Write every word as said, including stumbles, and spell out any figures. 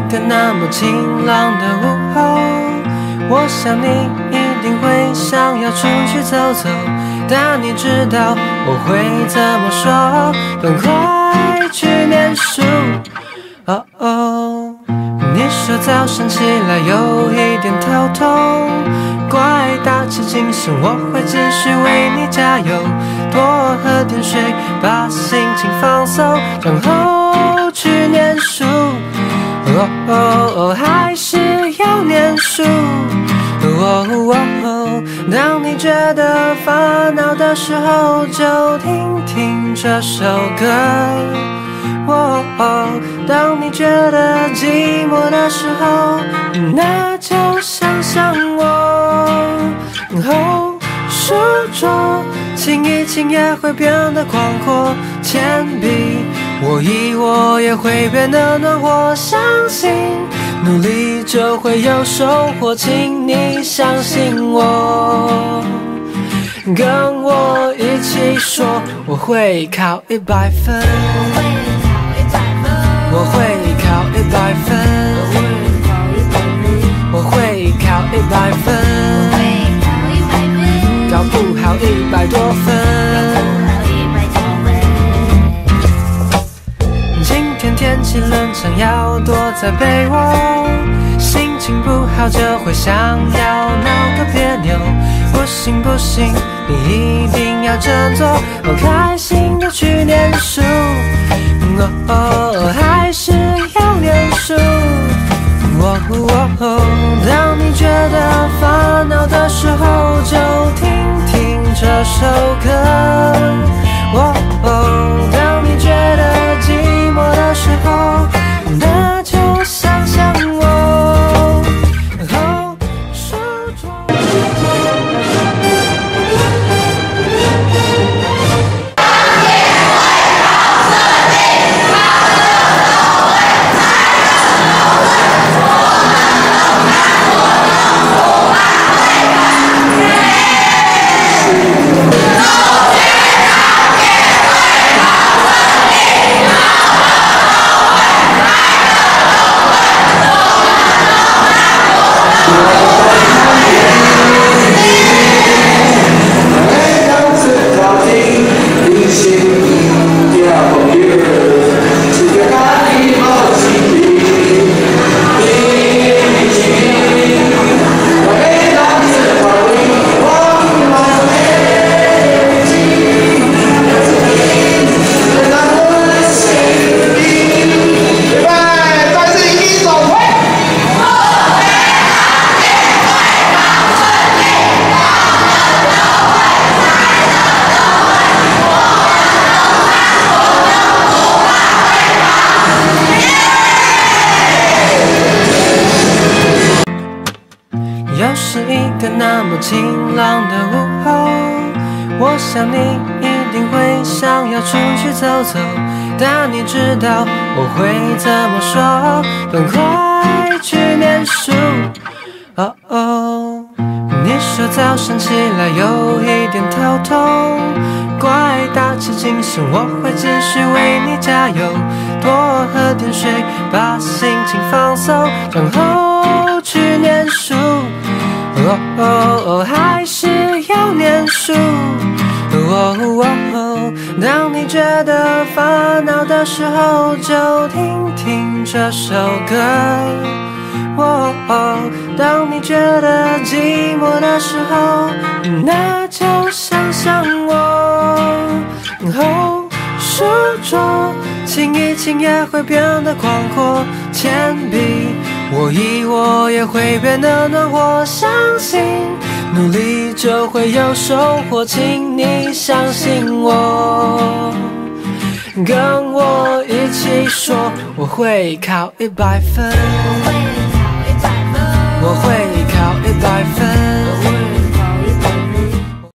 个那么晴朗的午后，我想你一定会想要出去走走，但你知道我会怎么说？赶快去念书。哦哦，你说早上起来有一点头痛，乖，打起精神，我会继续为你加油。多喝点水，把心情放松，然后去念书。哦哦哦，还是要念书。哦哦哦，当你觉得烦恼的时候，就听听这首歌。哦哦，当你觉得寂寞的时候，那就想想我。哦，书桌轻一轻也会变得广阔，铅笔握一握也会变得暖和。相信努力就会有收获，请你相信我，跟我一起说，我会考一百分。我会考一百分，我会考一百分，搞不好一百多分。今天天气冷，想要躲在被窝，心情不好就会想要闹个别扭。不行不行，你一定要振作，好开心的去念书。哦哦，还是要念书。哦哦，当你觉得烦恼的时候，就听听这首歌。哦哦，当你觉得寂寞的时候，那就想想我。哦，书桌。又是一个那么晴朗的午后，我想你一定会想要出去走走，但你知道我会怎么说？赶快去念书。哦哦，你说早上起来有一点头痛，乖，打起精神，我会继续为你加油。多喝点水，把心情放松，然后去念书。哦哦哦，还是要念书。哦哦哦，当你觉得烦恼的时候，就听听这首歌。哦哦，当你觉得寂寞的时候，那就想想我。哦，书桌轻一轻也会变得广阔，铅笔握一握也会变得暖和。相信努力就会有收获，请你相信我，跟我一起说，我会考一百分。我会考一